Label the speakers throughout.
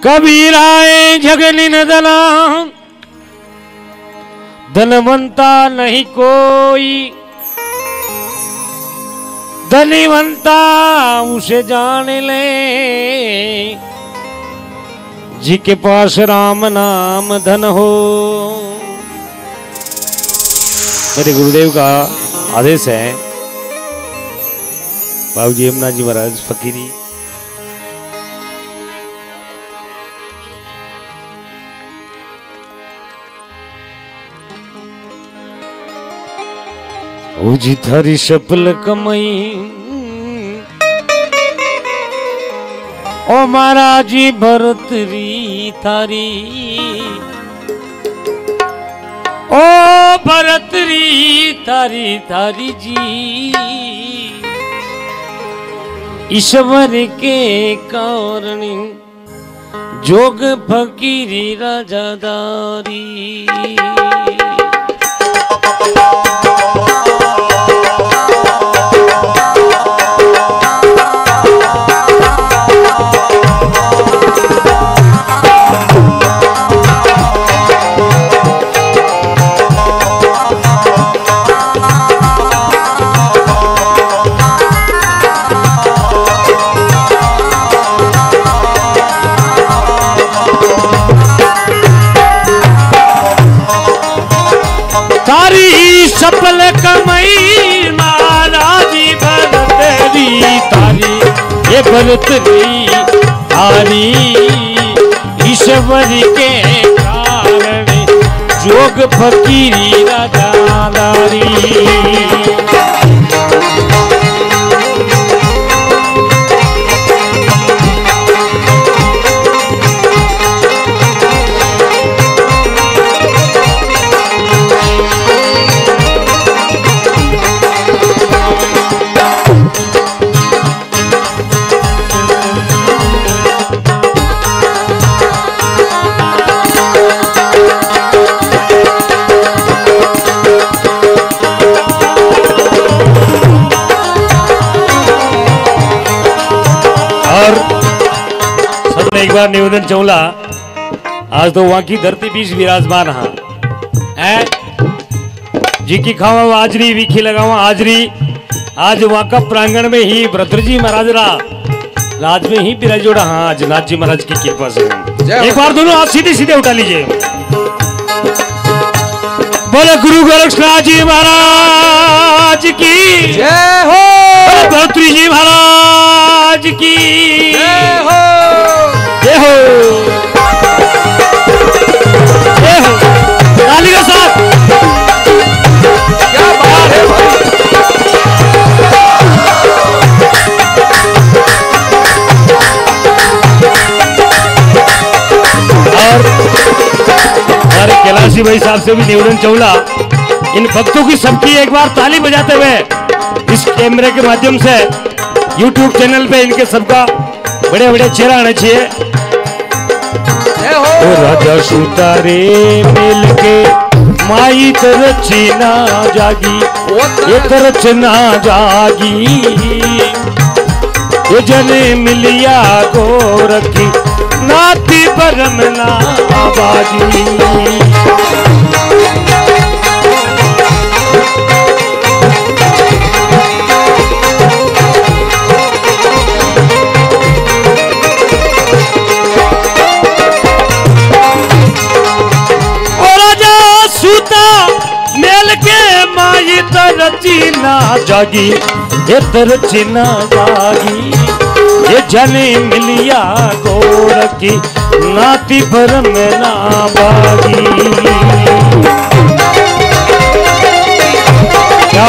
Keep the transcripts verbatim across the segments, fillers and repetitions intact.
Speaker 1: कबीराए जगनी नदना धनवंता नहीं कोई, धनीवंता उसे जान ले जी के पास राम नाम धन हो। मेरे गुरुदेव का आदेश है बाबूजी यमुना जी महाराज फकीरी जी थारी सफल कमाई ओ महाराज जी भरतरी थारी, ओ भरतरी थारी थारी जी ईश्वर के कारण जोग फकीरी राजादारी। सफल कमाई महाराजी भरतरी तारी, ये भरतरी तारी ईश्वर के कारण जोग फकीरी राजादारी। एक बार निवेदन चौला, आज तो वहां की धरती बीच विराजमान है जी की खावा आजरी विखी लगावा आजरी। आज वहां का प्रांगण में ही भरत जी महाराज रा राज में ही विराजोड़ा। हाँ आज नाथ जी महाराज की कृपा से एक बार दोनों हाथ सीधे सीधे उठा लीजिए। बोले गुरु गोरक्षनाथ जी महाराज की जय हो, भरत जी महाराज की जय हो, जय हो, जय हो। ताली के साथ क्या बात है भाई। और हमारे कैलाशी भाई साहब से भी निवेदन चौला, इन भक्तों की सबकी एक बार ताली बजाते हुए इस कैमरे के माध्यम से यूट्यूब चैनल पे इनके सबका बड़े बड़े चेहरा आना चाहिए। ओ राजा सुतारे मिल के माई तरच ना जागी, ये तरच ना जागी, ये जने मिलिया गोरखी नाती परम ना बाजी। तरची ना जागी, ये तरची ना जागी, ये जने मिलिया गोरखी नाती भरम ना बागी। क्या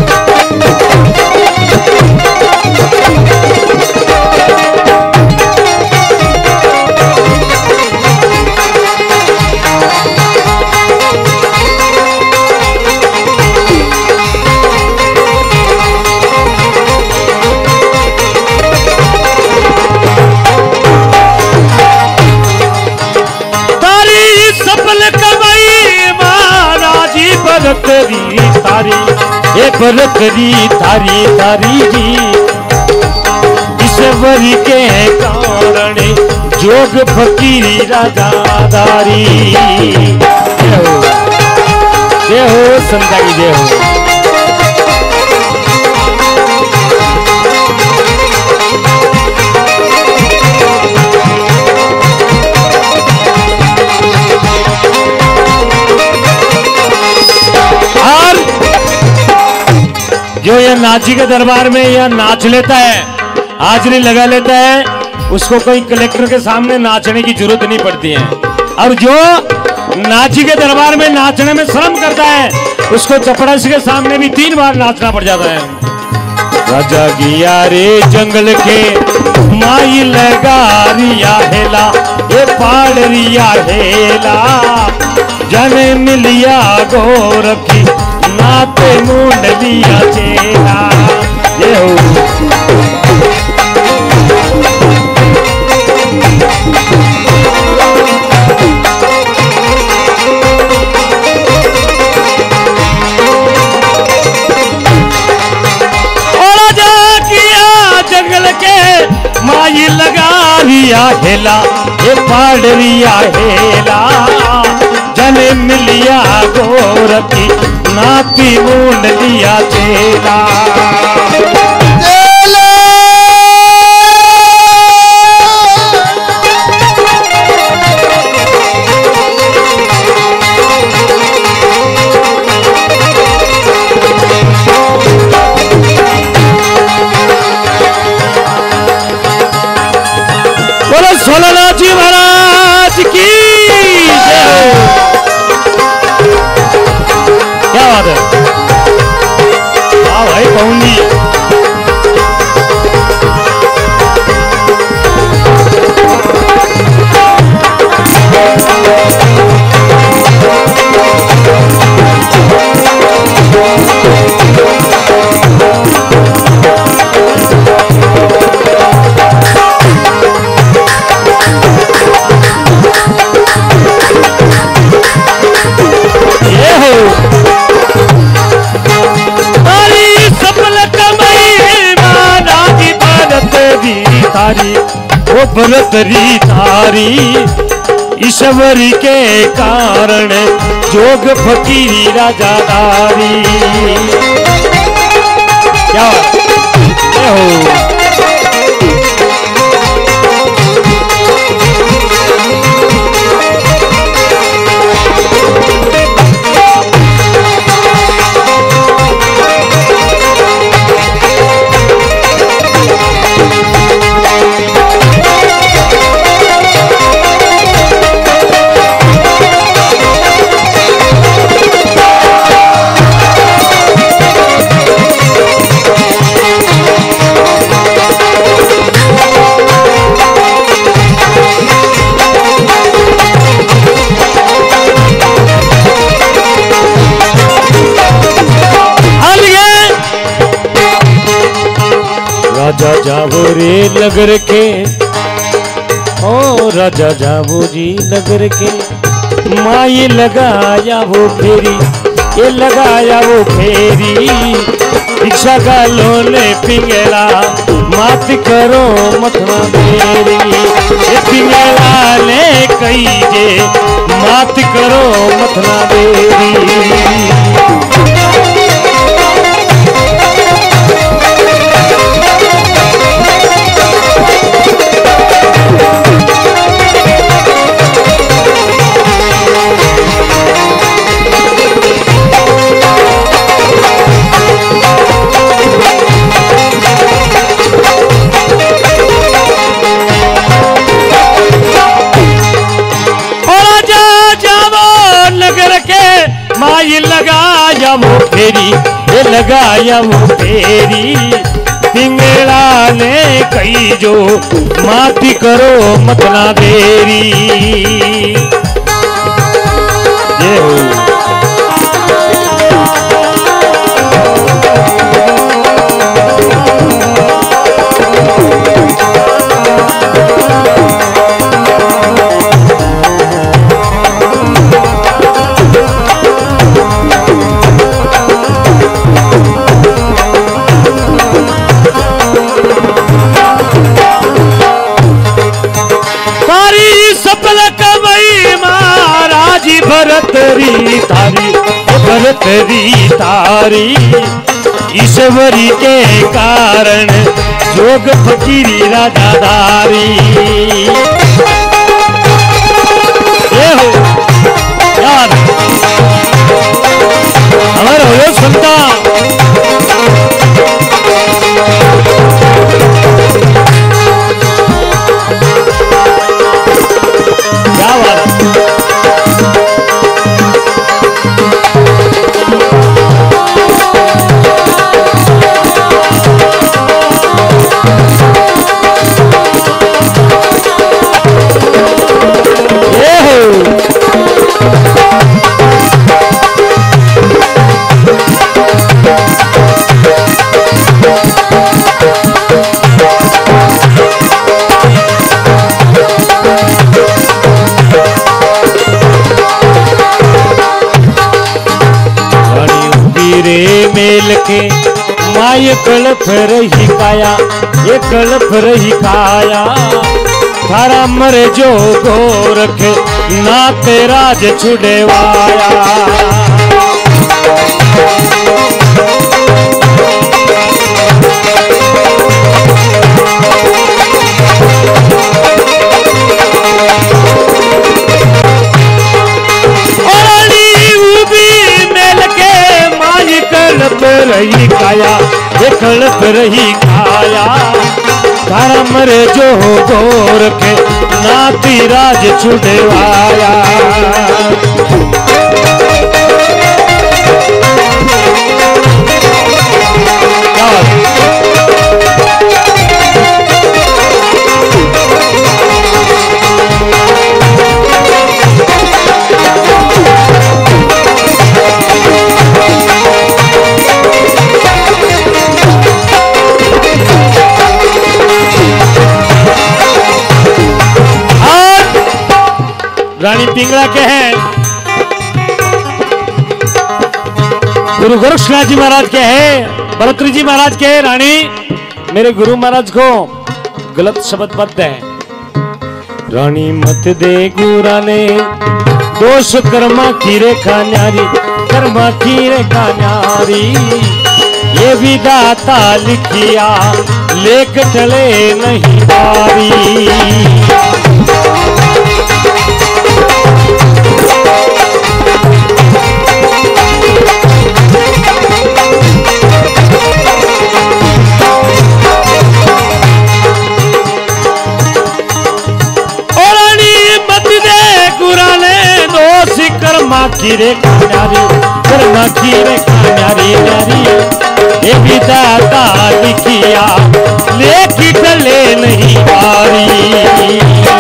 Speaker 1: भरतरी तारी, ये भरतरी तारी तारी जी ईश्वर के कारण जोग फकीरी राजादारी। जय हो जय हो संता की जय हो। और जो यह नाची के दरबार में यह नाच लेता है, हाजिरी लगा लेता है, उसको कोई कलेक्टर के सामने नाचने की जरूरत नहीं पड़ती है। और जो नाची के दरबार में नाचने में शर्म करता है, उसको चपड़ासी के सामने भी तीन बार नाचना पड़ जाता है। राजा गिया रे जंगल के माई लगा रिया हेला, ये पाड़ रिया हेला, जने मिलिया गोरखी नाते मुंड लिया चेला। ये हो जंगल के माई लगा रिया हेला, ये पाड़ रिया हेला, जने मिलिया गोरखी नाती मुंड लिया चेला। भोलानाथ जी महाराज की जय। क्या बात है, हाँ भाई पहुंची। वो बरतरी थारी ईश्वरी के कारण जोग फकीरी राजादारी। क्या हो राजा जावो रे नगर के, ओ राजा जावो जी नगर के, माई लगाया वो फेरी, ये लगाया वो फेरी, भिक्षा का लोने पिंगला मात करो मथना मेरी, ये पिंगला ले कही जे मात करो मथना मेरी। माई लगाया वो फेरी, ये लगाया वो फेरी, पिंगला ने कही जो माती करो मतना देरी। ये हो भरत री तारी भरत री तारी ईश्वरी के कारण जोग फकीरी राजादारी ये हो यार हमारे हो सुनता क्या बात मेल के माय कल्प रही काया ये कल्प रही काया थारा मर जो गोरख ना तेराज छुड़वाया रही काया ये कल्प रही काया तारा मरे जो गोरख नाती राज छुड़वाया रानी पिंगला के हैं गुरु गोरक्षनाथ जी महाराज के हैं भरतरी जी महाराज के हैं रानी मेरे गुरु महाराज को गलत शब्द मत दे रानी मत दे गुरा ने दोष कर्मा की रेखा न्यारी कर्मा की रेखा न्यारी ये विधाता लिखिया लेख चले नहीं बारी कर्मा की रेखा न्यारी कर्मा की रेखा न्यारी न्यारी ये विधाता लिखिया लेख चले नहीं बारी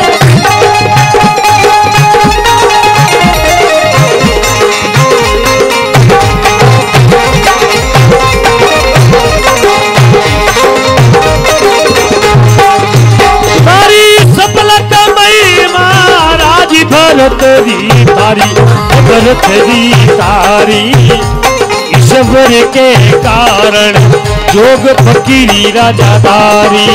Speaker 1: भरत री तारी भरत री तारी ईश्वर के कारण जोग फकीरी राजादारी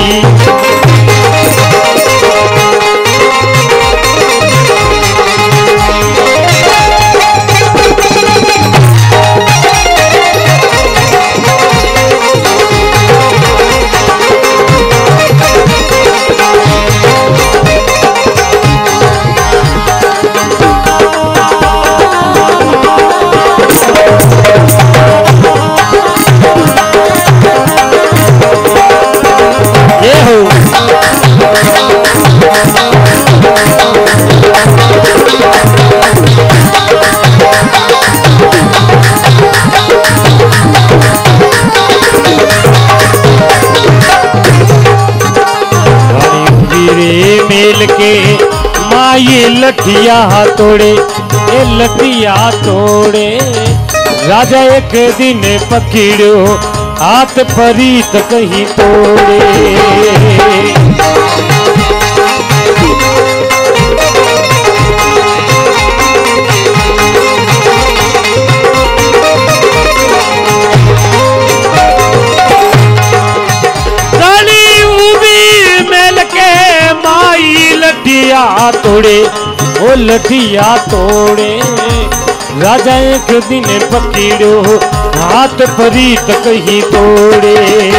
Speaker 1: मेल के माई लठिया तोड़े ए लठिया तोड़े राजा एक दिन पकड़ो हाथ परीत कहीं तोड़े तोड़े ओ लठिया तोड़े राजा एक दिन पकड़ो हाथ परीत कहीं तोड़े।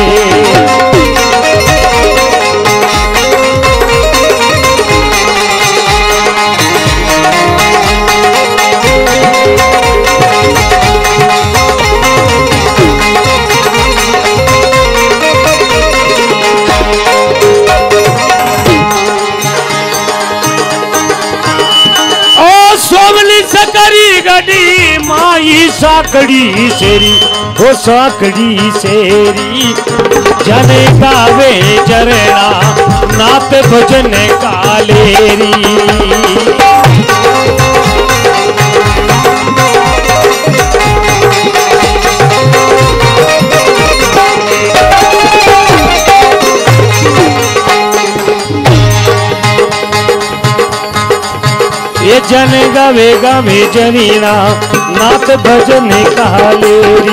Speaker 2: सकरी गडी माई साकड़ी सेरी हो साकड़ी सेरी जने गावे चरना नात भजन कालेरी। ये जन गावे गावे जनीना नाथ भजन कालेरी।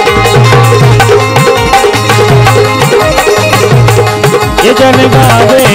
Speaker 2: ये जन गावे